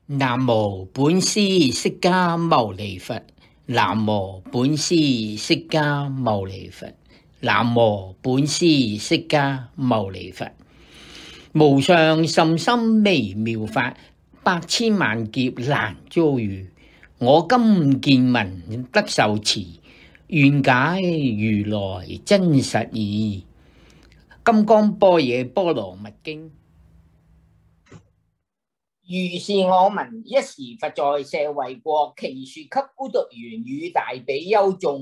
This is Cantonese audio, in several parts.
南無本師釋迦牟尼佛，南無本師釋迦牟尼佛，南無本師釋迦牟尼佛。無上甚深微妙法，百千萬劫難遭遇。我今見聞得受持，願解如來真實義。金剛般若波羅蜜經。 如是我聞，一時佛在舍衛國，祇樹給孤獨園與大比丘眾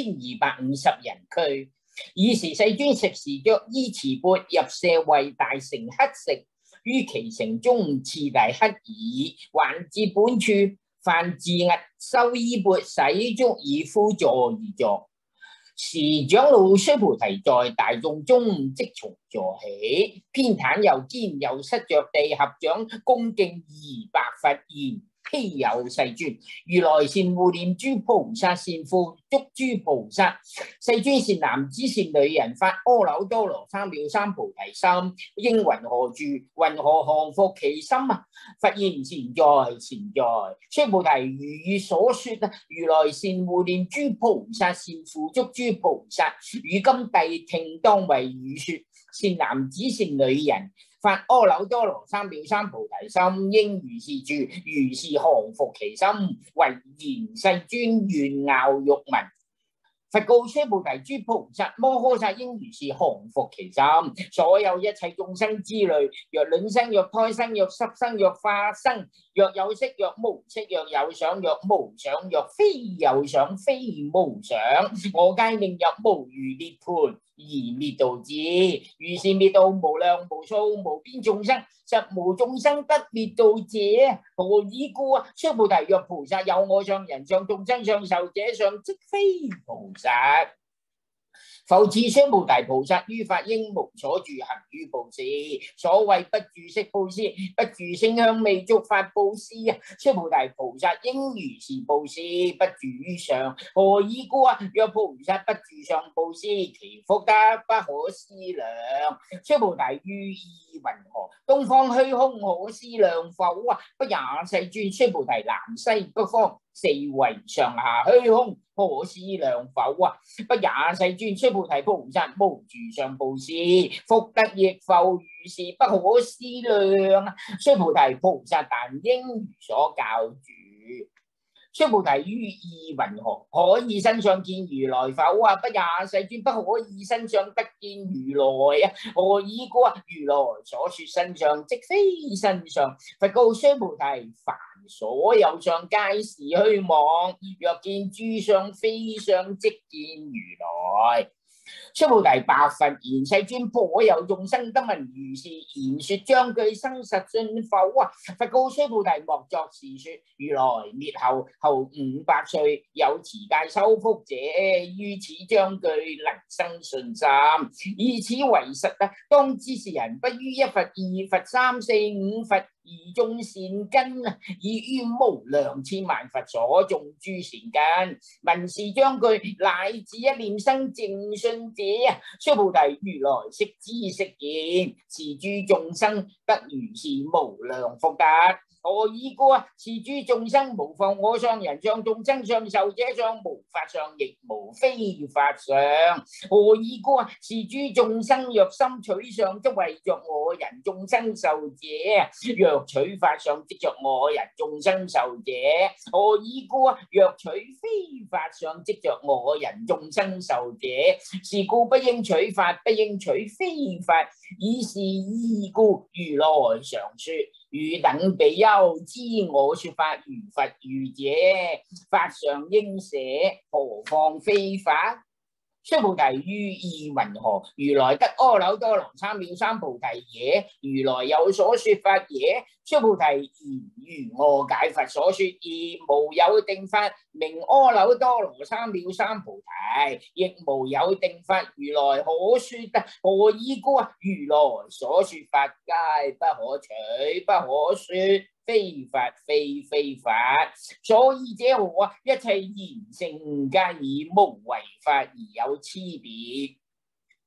1250人俱。爾時世尊食時着衣持缽入舍衛大城乞食，於其城中次第乞已，還至本處，梵自訖收衣缽，洗足以敷座而坐。時長老須菩提在大眾中即從座起，偏袒右肩，右膝着地，合掌恭敬200佛言：希有世尊，如來善護念諸菩薩，善付囑諸菩薩。世尊善男子善女人，發阿耨多羅三藐三菩提心，應云何住？云何降伏其心啊？佛言：善哉善哉，須菩提，如汝所說，如來善護念諸菩薩，善付囑諸菩薩。如今諦聽當為汝說，善男子善女人，發阿耨多羅三藐三菩提心，應如是住，如是降伏其心。唯言世尊願樂欲聞。佛告須菩提：諸菩薩摩訶薩應如是降伏其心。所有一切眾生之類，若卵生，若胎生，若濕生，若化生，若有色，若無色，若有想，若無想，若非有想，非無想，我皆令入無餘涅槃而滅度之。如是滅度無量無數無邊眾生，實無眾生得滅度者。何以故？須菩提，若菩薩有我相、人相、眾生相、壽者相，即非菩薩。復次須菩提，菩薩於法應無所住，行於布施。所謂不住色布施，不住聲香味觸法布施。須菩提，菩薩應如是布施，不住於相。何以故？若菩薩不住相布施，其福德不可思量。須菩提，於意云何？東方虛空可思量否？不也，世尊。須菩提，南西北方四維上下虛空可思量否？不也，世尊。須菩提，菩薩無住相布施，福德亦復如是，不可思量。須菩提，菩薩但應如所教住。須菩提，於意云何？可以身相見如來否？不也，世尊。不可以身相得見如來。何以故？如來所說身相，即非身相。佛告須菩提：凡所有相，皆是虛妄。若見諸相非相，即見如來。須菩提，白佛言：世尊，頗有眾生得聞如是言說，將具生實信否？佛告須菩提：莫作是說。如來滅後500歲，有持戒修福者，於此將具能生信心。以此為實，當知是人不於一佛、二佛、3、4、5佛而種善根，而於無量千萬佛所種諸善根。聞是將具，乃至一念生淨信者，須菩提，如來悉知悉見，是諸眾生得如是無量福德。何以故？是諸眾生無復我相、人相、眾生相、壽者相，無法相，亦無非法相。何以故？是諸眾生若心取相，則為着我人眾生壽者；若取法相，即着我人眾生壽者。何以故？若取非法相，即着我人眾生壽者。是故不應取法，不應取非法。以是義故，如來常說：汝等比丘，知我說法如佛語者，法上應捨，何況非法？須菩提，於意云何？如來得阿耨多羅三藐三菩提耶？如來有所說法耶？須菩提言：如我解佛所說義，無有定法名阿耨多羅三藐三菩提，亦無有定法如來可說。何以故？如來所說法皆不可取，不可說。非法非法，所以者何？一切言性皆以無為法而有差別。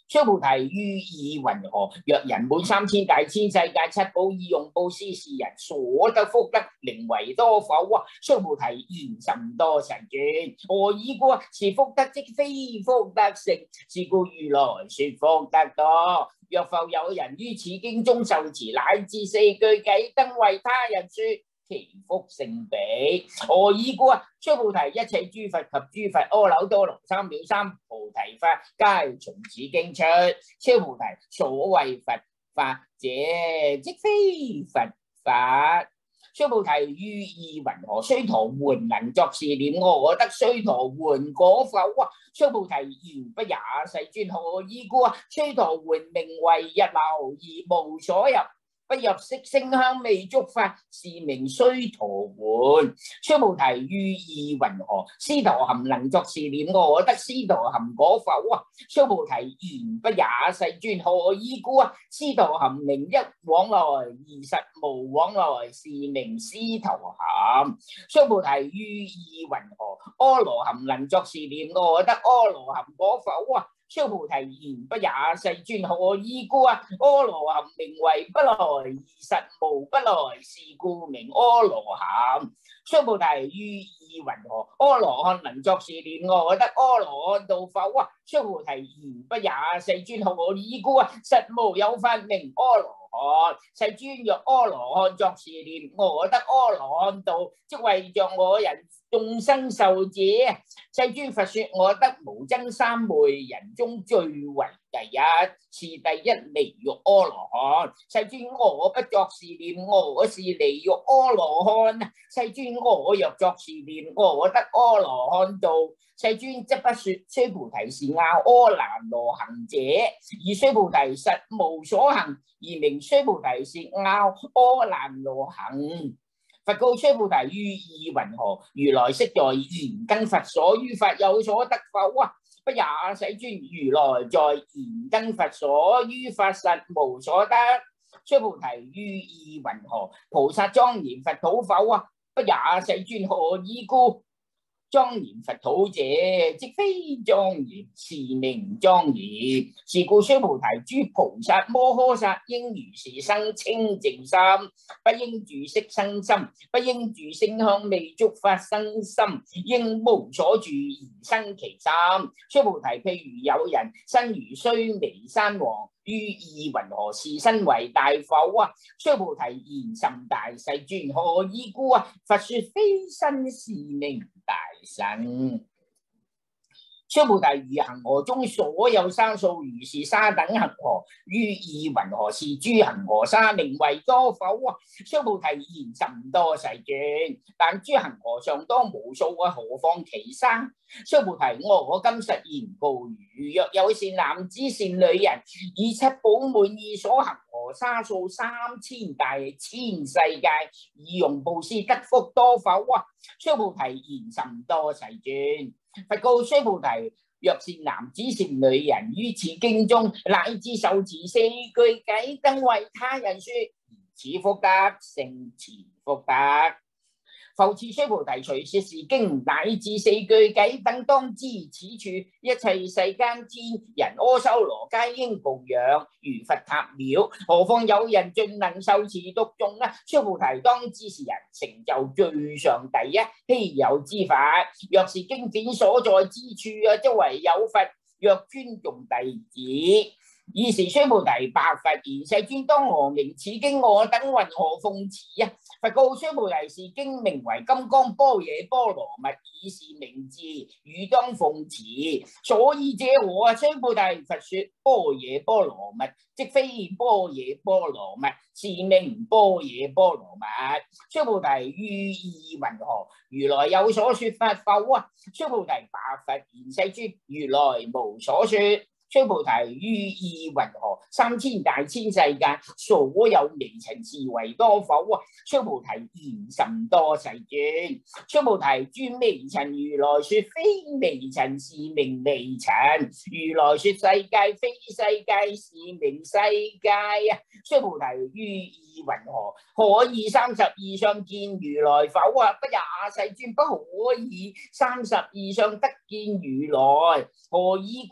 須菩提於意云何？若人滿3000大千世界七寶以用布施，是人所得福德，寧為多否？須菩提言甚多世尊，何以故？是福德即非福德性，是故如來說福德多。若復有人於此經中受持乃至4句偈燈為他人說，其福勝彼。何以故？須菩提一切諸佛及諸佛阿耨多羅三藐三菩提法，皆從此經出。須菩提所謂佛法者，即非佛法。須菩提於意云何？須陀洹能作是念：我得須陀洹果否？須菩提言不也，世尊。何以故？須陀洹名為日流，而無所入，不入色聲香味觸法，是名須陀洹。須菩提於意云何？斯陀含能作是念：我得斯陀含果否？須菩提言不也，世尊。何以故？斯陀含名一往來，而實無往來，是名斯陀含。須菩提於意云何？阿羅含能作是念：我得阿羅含果否？須菩提言不也，世尊。何以故？阿羅含名為不來，而實無不來，是故名阿羅含。須菩提於意云何？阿羅漢能作是念：我得阿羅漢道否？須菩提言不也，世尊。何以故？實無有法名阿羅漢。世尊，若阿羅漢作是念：我得阿羅漢道，即為像我人眾生受者。世尊佛說：我得無僧三昧人中最為第一，是第一離欲阿羅漢。世尊，我不作是念：我是離欲阿羅漢。世尊，我若作是念：我得阿羅漢道，世尊則不說須菩提是樂阿蘭羅行者，而須菩提實無所行，而名須菩提是樂阿蘭羅行。佛告須菩提於意云何？如來昔在燃燈佛所於法有所得否？不也，世尊。如來在燃燈佛所於法實無所得。須菩提於意云何？菩薩莊嚴佛土否？不也，世尊。何以故？莊嚴佛土者，即非莊嚴，是名莊嚴。是故須菩提諸菩薩摩訶薩應如是生清淨心，不應住色生心，不應住聲香味觸法生心，應無所住而生其心。須菩提，譬如有人身如須彌山王，於意云何？是身為大否？須菩提言甚大，世尊。何以故？佛說非身，是名大身。須菩提，如恒河中所有沙數，如是沙等恒河，於意云何？是諸恒河沙，名為多否？須菩提言甚多，世尊。但諸恒河尚多無數，何況其沙？須菩提，我今實言告汝：若有善男子善女人，以七寶滿意所恒河沙數3000大千世界，以用布施，得福多否？須菩提言甚多，世尊。佛告須菩提：若善男子善女人，於此經中乃至受持4句偈燈為他人說，此福德勝前福德。復次須菩提，隨說是經乃至4句偈燈，當知此處一切世間天人阿修羅皆應供養如佛塔廟，何況有人盡能受持讀誦呢？須菩提，當知是人成就最上第一稀有之法。若是經典所在之處，即為有佛。若尊重弟子，爾時須菩提白佛言：世尊，當何名此經？我等云何奉持？佛告須菩提：是經名為金剛般若波羅蜜，以是名字，汝當奉持。所以者何？須菩提，佛說般若波羅蜜，即非般若波羅蜜，是名般若波羅蜜。須菩提，於意云何？如來有所說法否？須菩提白佛言：世尊，如來無所說。須菩提，於意云何？3000大千世界，所有微塵是為多否？須菩提言甚多，世尊。須菩提，諸微塵如來說非微塵，是名微塵。如來說世界非世界，是名世界。須菩提，於意云何？可以32相見如來否？不也，世尊，不可以32相得見如來。何以故？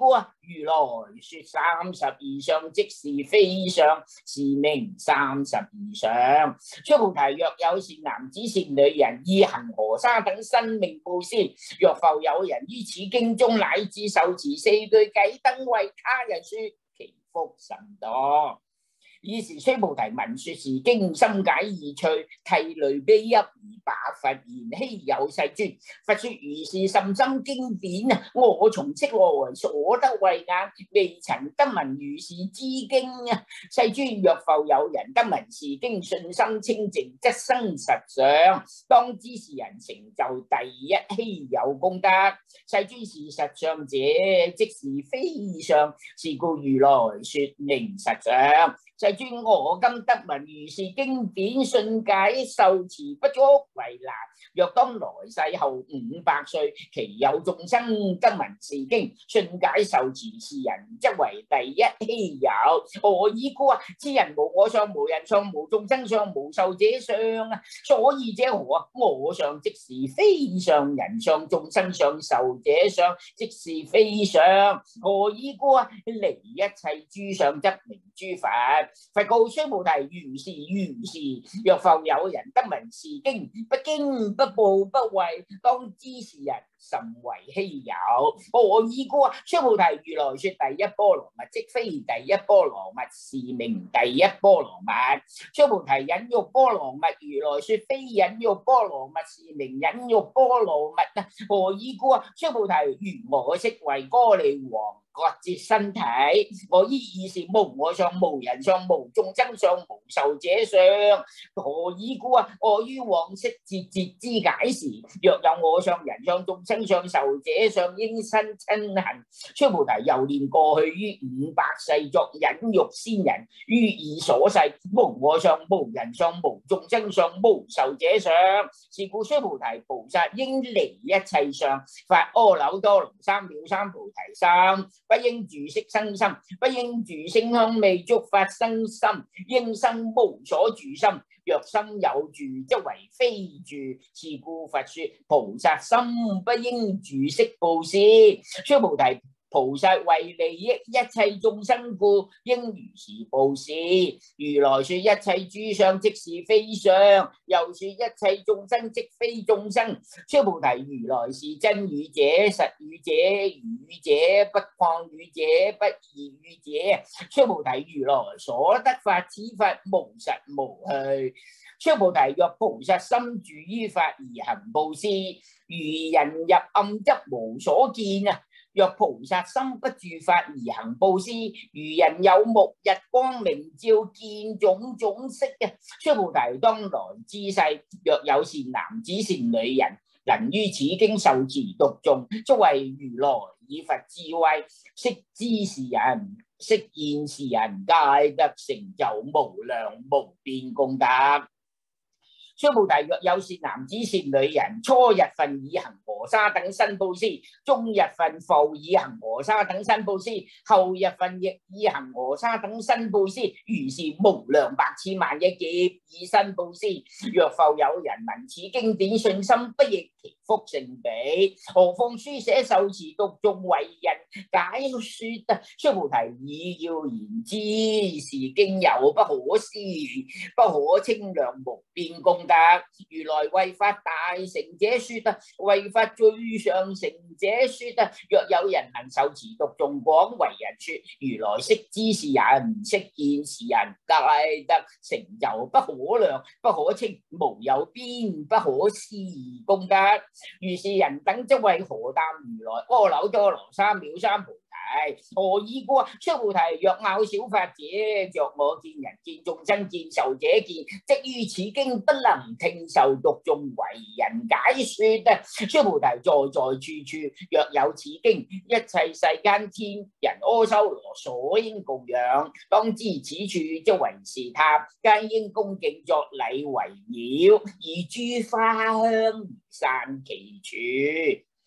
如來說32相，即是非相，是名32相。須菩提，若有善男子善女人，以恒河沙等生命布施，若復有人於此經中乃至受持4句偈燈為他人說，其福甚多。爾時須菩提聞說是經，深解義趣，涕淚悲泣而白佛言：希有世尊，佛說如是甚深經典，我從昔來所得慧眼，未曾得聞如是之經。世尊，若復有人得聞是經，信心清淨，則生實相。當知是人成就第一希有功德。世尊，是實相者，即是非相，是故如來說名實相。世尊，我今得聞如是經典，信解受持不足為難。若當來世後500歲，其有眾生得聞是經，信解受持，是人則為第一希有。何以故？此人無我相，無人相，無眾生相，無壽者相。所以者何？我相即是非相，人相、眾生相、壽者相即是非相。何以故？離一切諸相，則名諸佛。佛告須菩提：如是如是。若復有人得聞是經，不驚不怖不畏，當知是人甚為希有。何以故？須菩提，如來說第一波羅蜜，即非第一波羅蜜，是名第一波羅蜜。須菩提，忍辱波羅蜜，如來說非忍辱波羅蜜，是名忍辱波羅蜜。何以故？須菩提，如我昔為歌利王，割截身體，我依義是無我相，無人相，無眾生相，無壽者相。何以故？我於往昔節節之解時，若有我相、人相、眾生相、壽者相，應身親行。須菩提，又念過去於500世作忍辱仙人，於異所世，無我相，無人相，無眾生相，無壽者相。是故須菩提，菩薩應離一切相，發阿耨多羅三藐三菩提心。不應住色生心，不應住聲香味觸法生心，應生無所住心。若心有住，則為非住。是故佛說菩薩心不應住色布施。須菩提，菩薩為利益一切眾生故，應如是布施。如來說一切諸相即是非相，又說一切眾生即非眾生。須菩提，如來是真語者，實語者，如語者，不誑語者，不異語者。須菩提，如來所得法，此法無實無虛。須菩提，若菩薩心住於法而行布施，如人入暗則無所見。若菩薩心不住法而行布施，如人有目日光明照，見種種色。須菩提，當來之世，若有善男子善女人，能於此經受持讀誦，則為如來以佛智慧，悉知是人，悉見是人，皆得成就無量無邊功德。須菩提，若有善男子善女人，初日分以恒河沙等身布施，中日分復以恒河沙等身布施，後日分亦以恒河沙等身布施，如是無量百千萬億劫以身布施。若復有人聞此經典，信心不逆，其福勝彼。何況書寫受持讀誦為人解說。須菩提，以要言之，是經有不可思議，不可稱量無邊功德。如來為法大成者說，為法最上成者說，若有人能受持讀誦廣為人說，如來悉知是人，悉見是人，皆得成就不可量不可稱，無有邊不可思議功德。如是人等則為荷擔如來阿耨多羅三藐三菩提。何以故？須菩提，若拗小法者，若我見人見眾生見壽者見，即於此經不能聽受讀誦為人解說。須菩提，在在處處若有此經，一切世間天人阿修羅所應供養。當知此處則為是塔，皆應恭敬作禮圍繞，以諸花香散其處。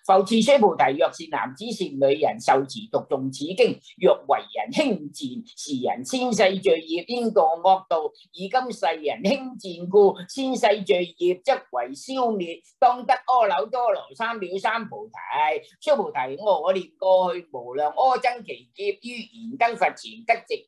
復次須菩提，若是男子善女人，受持讀誦此經，若為人輕賤，是人先世罪業應墮惡道，以今世人輕賤故，先世罪業則為消滅，當得阿耨多羅三藐三菩提。須菩提，我念過去無量阿僧祇劫，於燃燈佛前得值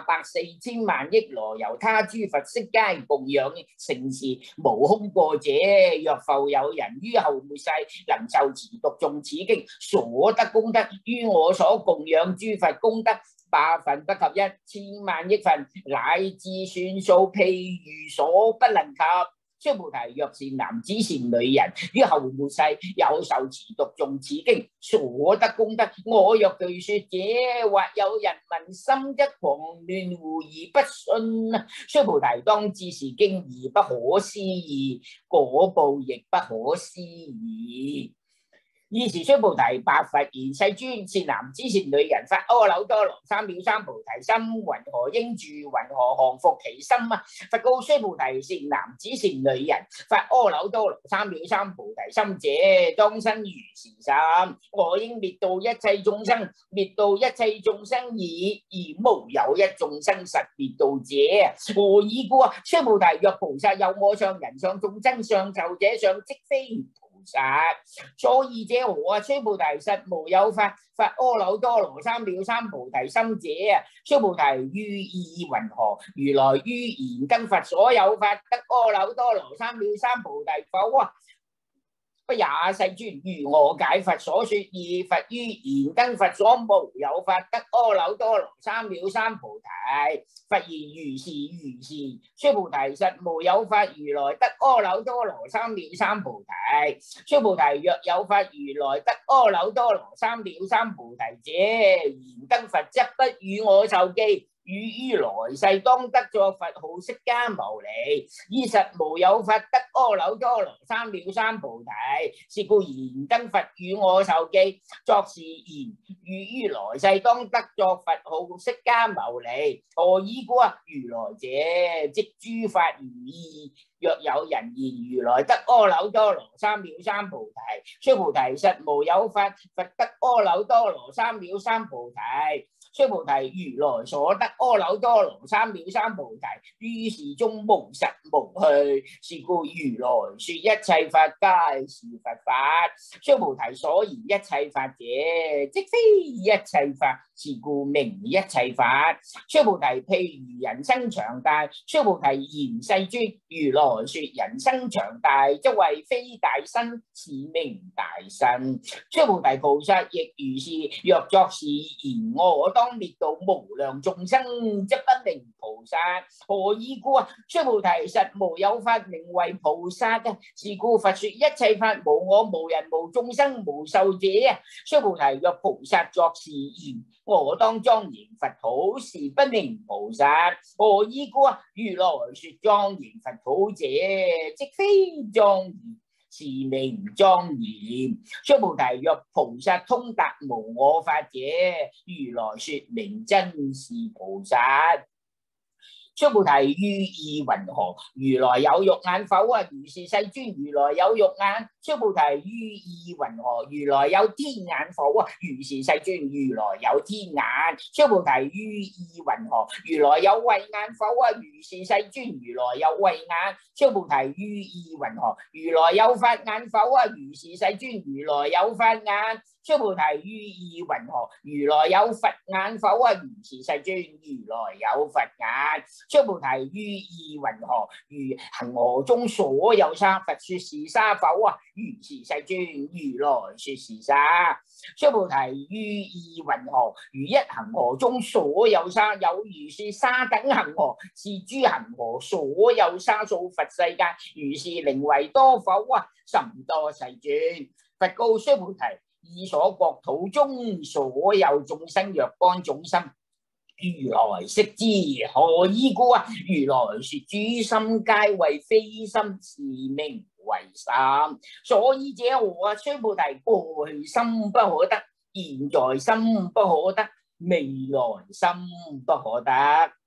84000萬億羅由他諸佛悉皆供養盛事，無空過者。若復有人於後末世能受持讀誦此經，所得功德於我所供養諸佛功德8分不及1000萬億分，乃至算數譬如所不能及。須菩提，若是男子善女人，於後末世有受持讀誦此經，所得功德，我若具說者，或有人聞心則狂亂，狐疑不信。須菩提，當知是經義不可思議，果報亦不可思議。爾時須菩提白佛言：世尊，是男子善女人發阿耨多羅三藐三菩提心，云何應住？云何降伏其心啊？佛告須菩提：是男子善女人發阿耨多羅三藐三菩提心者，當生如是心。我應滅度一切眾生，滅度一切眾生已，而無有一眾生實滅度者。何以故啊？須菩提，若菩薩有我相、人相、眾生相、壽者相，即非菩薩。所以者何啊？須菩提，實無有法發阿耨多羅三藐三菩提心者啊！須菩提，於意云何？如來於燃燈佛所有法得阿耨多羅三藐三菩提否啊？不也，世尊，如我解佛所說，義佛於燃燈佛所無有法得阿耨多羅三藐三菩提。佛言：如是如是。須菩提，實無有法如來得阿耨多羅三藐三菩提。須菩提，若有法如來得阿耨多羅三藐三菩提者，燃燈佛則不與我受記。於來世當得作佛號釋迦牟尼，依實無有法得阿耨多羅三藐三菩提。是故燃燈佛與我受記，作是言：於來世當得作佛號釋迦牟尼。何以故啊？如來者，即諸法如意。若有人言如來得阿耨多羅三藐三菩提，須菩提，實無有法佛得阿耨多羅三藐三菩提。須菩提，如來所得阿耨多羅三藐三菩提，於是中無實無虛。是故如來說一切法皆是佛法。須菩提，所言一切法者，即非一切法，是故名一切法。須菩提，譬如人生長大。須菩提言：世尊，如來說人生長大，則為非大身，是名大身。須菩提，菩薩亦如是。若作是言，我當滅度無量眾生，則不名菩薩。何以故啊？須菩提，實無有法名為菩薩嘅。是故佛說一切法無我無人無眾生無壽者啊！須菩提，若菩薩作是言，我當莊嚴佛土，是不名菩薩。何以故啊？如來說莊嚴佛土者，即非莊嚴，是名莊嚴。須菩提，若菩薩通達無我法者，如來說名真是菩薩。須菩提，於意云何？如來有肉眼否啊？如是世尊，如來有肉眼。須菩提，於意云何？如來有天眼否啊？如是世尊，如來有天眼。須菩提，於意云何？如來有慧眼否啊？如是世尊，如來有慧眼。須菩提，於意云何？如來有法眼否啊？如是世尊，如來有法眼。須菩提，於意云何？如來有佛眼否啊？如是世尊，如來有佛眼。須菩提，於意云何？如恒河中所有沙，佛說是沙否啊？如是世尊，如來說是沙。須菩提，於意云何？如一恒河中所有沙，有如是沙等恒河，是諸恒河所有沙數佛世界，如是寧為多否啊？甚多世尊。佛告須菩提：以所國土中所有眾生若干種心，如來悉知。何以故啊？如來說諸心皆為非心，是名為心。所以者何啊？須菩提，過去心不可得，現在心不可得，未來心不可得。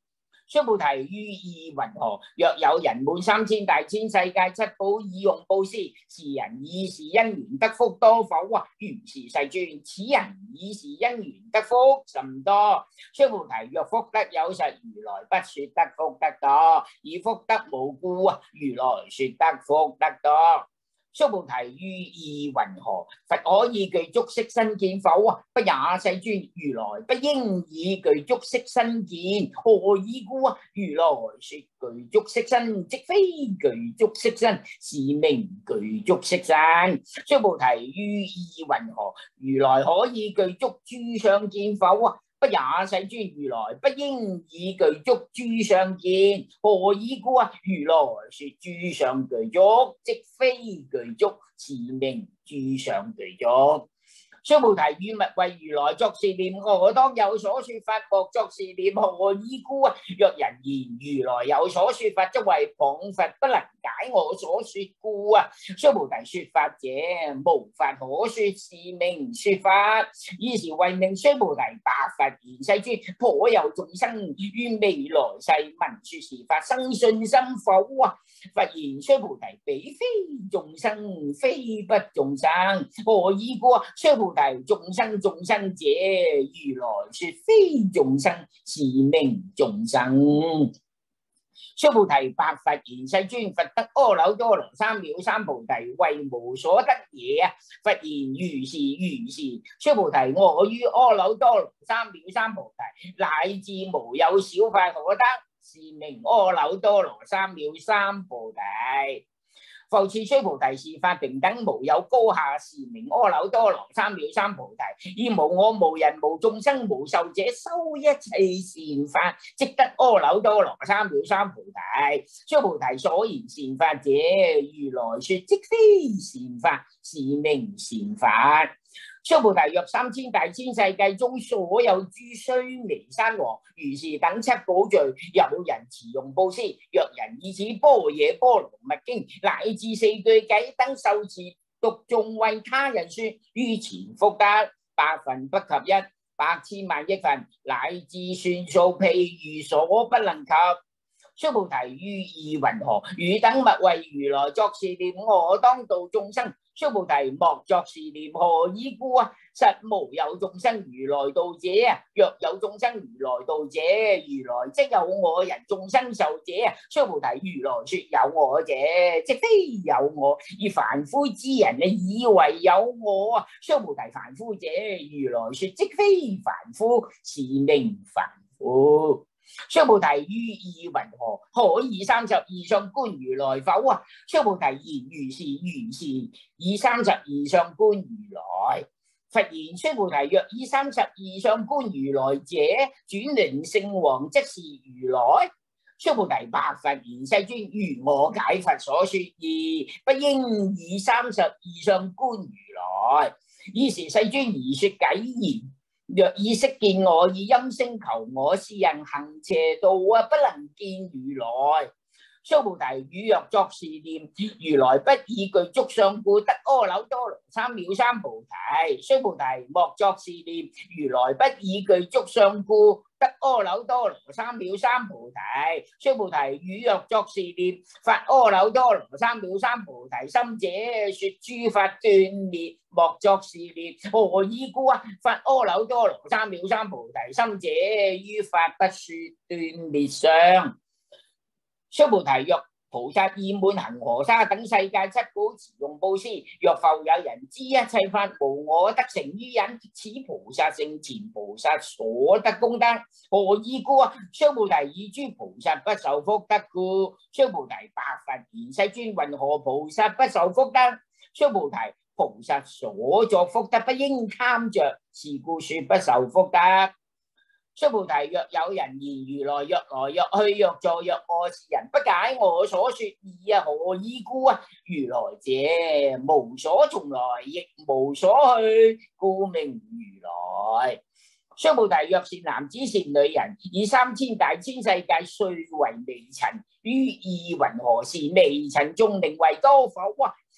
須菩提於意云何？若有人滿3000大千世界七寶以用布施，是人以是因緣得福多否？如是世尊，此人以是因緣得福甚多。須菩提，若福德有實，如來不說得福德多；以福德無故，如來說得福德多。須菩提於意云何？佛可以具足色身見否？不也，世尊，如來不應以具足色身見，何以故？如來說具足色身，即非具足色身，是名具足色身。須菩提於意云何？如來可以具足諸相見否？不也，世尊，如來不應以具足諸相見，何以故？如來說諸相具足，即非具足，是名諸相具足。須菩提，於勿為如來作是念：我當有所說法，莫作是念，何以故？若人言如來有所說法，則為謗佛，不能解我所說故。須菩提，說法者，無法可說，是名說法。爾時為名須菩提，白佛言：世尊，頗有眾生於未來世聞說是法，生信心否？佛言：須菩提，彼非眾生，非不眾生，何以故？須菩提，眾生眾生者，如來說非眾生，是名眾生。須菩提，白佛言：世尊，佛得阿耨多羅三藐三菩提，為無所得也。佛言：如是如是。須菩提，我於阿耨多羅三藐三菩提，乃至無有小法可得，是名阿耨多羅三藐三菩提。復次須菩提，是法平等，無有高下，是名阿耨多羅三藐三菩提。以無我無人無眾生無壽者，修一切善法，即得阿耨多羅三藐三菩提。須菩提，所言善法者，如來說即非善法，是名善法。須菩提，若3000大千世界中所有諸須彌山王如是等七寶聚，有人持用布施，若人以此般若波羅蜜經乃至4句偈燈受持讀誦為他人說，於前福德百分不及一，百千萬億分，乃至算數譬如所不能及。須菩提，於意云何？汝等勿為如來作是念：我當度眾生。須菩提，莫作是念，何以故？實無有眾生如來度者。若有眾生如來度者，如來即有我人眾生受者。須菩提，如來說有我者，即非有我，而凡夫之人以為有我。須菩提，凡夫者，如來說即非凡夫，是名凡夫。須菩提，於意云何？可以32相觀如來否？須菩提言：如是如是，以32相觀如來。佛言：須菩提，若以32相觀如來者，轉輪聖王即是如來。須菩提，白佛言：世尊，如我解佛所說義，不應以32相觀如來。爾時世尊而說偈言：若以色見我，以音聲求我，是人行邪道，不能見如來。須菩提，汝若作是念：如來不以具足相故，得阿耨多羅三藐三菩提。須菩提，莫作是念：如來不以具足相故，得阿耨多羅三藐三菩提。須菩提，汝若作是念：發阿耨多羅三藐三菩提心者，說諸法斷滅，莫作是念，何以故？發阿耨多羅三藐三菩提心者，於法不說斷滅相。須菩提，若菩薩以滿恒河沙等世界七寶持用布施，若復有人知一切法無我得成於忍，此菩薩勝前菩薩所得功德，何以故？須菩提，以諸菩薩不受福德故。須菩提，白佛言：世尊，云何菩薩不受福德？須菩提，菩薩所作福德不應貪着，是故說不受福德。須菩提，若有人言如來若來若去若坐若臥，是人不解我所說義，何以故？如來者，無所從來，亦無所去，故名如來。須菩提，若是男子善女人，以3000大千世界歲為微塵，於意云何？是微塵眾名為多否？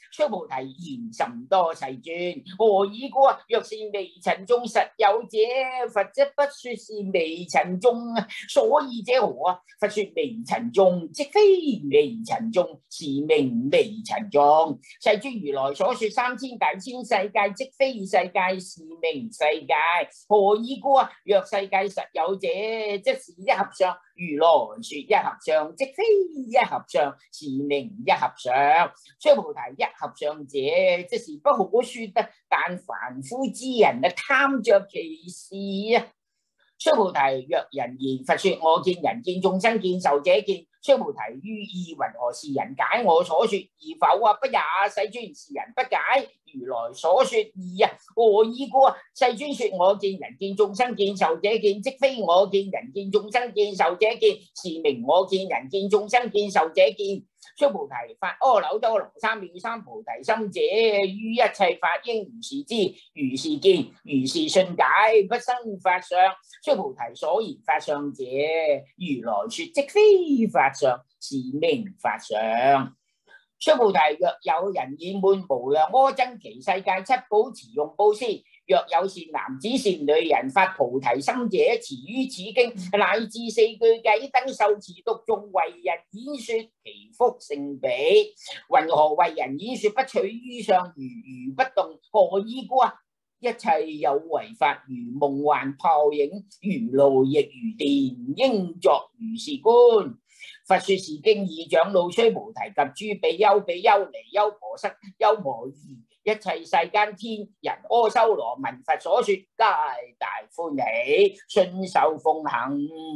須菩提言甚多世尊，何以故？若是微塵眾實有者，佛則不說是微塵眾。所以者何？佛說微塵眾，即非微塵眾，是名微塵眾。世尊如來所說3000大千世界，即非世界，是名世界。何以故？若世界實有者，即是一合相。如來說一合相，即非一合相，是名一合相。須菩提，一合相者，即是不可說得，但凡夫之人貪着其事啊！須菩提，若人言佛說我見人見眾生見受者見，須菩提於意云何？是人解我所說義否？不也，世尊，是人不解如來所說義啊！何以故？世尊說我見人見眾生見受者見，即非我見人見眾生見受者見，是名我見人見眾生見受者見。須菩提，發阿耨多羅三藐三菩提心者，於一切法應如是知，如是見，如是信解，不生法相。須菩提，所言法相者，如來說即非法相，是名法相。須菩提，若有人演滿無量阿僧祇世界七寶持用布施，若有善男子善女人發菩提心者，持於此經，乃至4句偈燈受持讀誦，為人演說，其福勝彼。云何為人演說？不取於相，如不動。何以故？一切有為法，如夢幻泡影，如露亦如電，應作如是觀。佛說是經已，長老須菩提及諸比丘、比丘尼、優婆塞、優摩夷，一切世間天人阿修羅聞佛所說，皆大歡喜，信受奉行。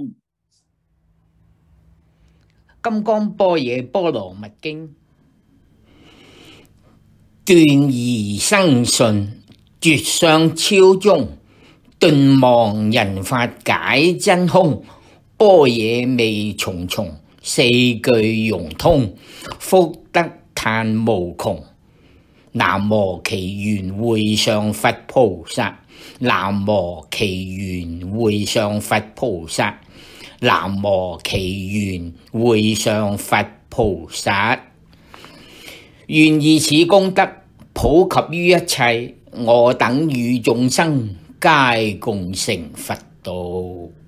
金剛般若波羅蜜經斷疑生信，絕相超中，頓忘人法解真空，般若味重重，4句融通，福德嘆無窮。南無其緣會上佛菩薩，南無其緣會上佛菩薩，南無其緣會上佛菩薩。願以此功德普及於一切，我等與眾生皆共成佛道。